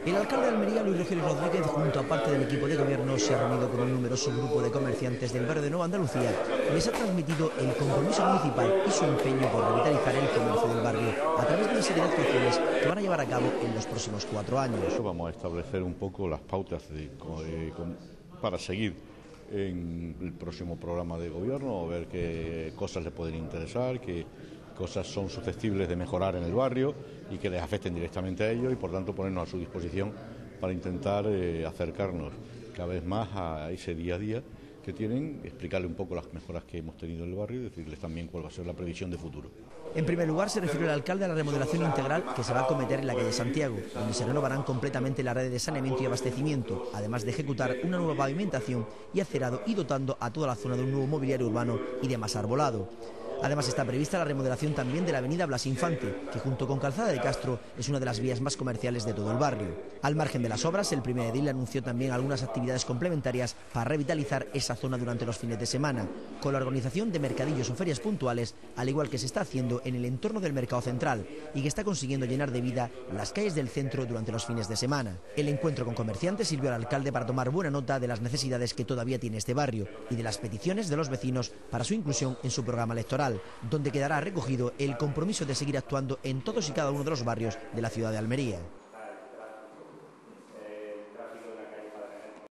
El alcalde de Almería, Luis Rogelio Rodríguez, junto a parte del equipo de gobierno, se ha reunido con un numeroso grupo de comerciantes del barrio de Nueva Andalucía y les ha transmitido el compromiso municipal y su empeño por revitalizar el comercio del barrio a través de una serie de actuaciones que van a llevar a cabo en los próximos 4 años. Vamos a establecer un poco las pautas para seguir en el próximo programa de gobierno, ver qué cosas les pueden interesar, qué cosas son susceptibles de mejorar en el barrio y que les afecten directamente a ellos, y por tanto ponernos a su disposición para intentar acercarnos cada vez más a ese día a día que tienen, explicarles un poco las mejoras que hemos tenido en el barrio y decirles también cuál va a ser la previsión de futuro. En primer lugar, se refirió el alcalde a la remodelación integral que se va a acometer en la calle Santiago, donde se renovarán completamente las redes de saneamiento y abastecimiento, además de ejecutar una nueva pavimentación y acerado, y dotando a toda la zona de un nuevo mobiliario urbano y de más arbolado. Además, está prevista la remodelación también de la avenida Blas Infante, que junto con Calzada de Castro es una de las vías más comerciales de todo el barrio. Al margen de las obras, el primer edil anunció también algunas actividades complementarias para revitalizar esa zona durante los fines de semana, con la organización de mercadillos o ferias puntuales, al igual que se está haciendo en el entorno del Mercado Central y que está consiguiendo llenar de vida las calles del centro durante los fines de semana. El encuentro con comerciantes sirvió al alcalde para tomar buena nota de las necesidades que todavía tiene este barrio y de las peticiones de los vecinos para su inclusión en su programa electoral, donde quedará recogido el compromiso de seguir actuando en todos y cada uno de los barrios de la ciudad de Almería.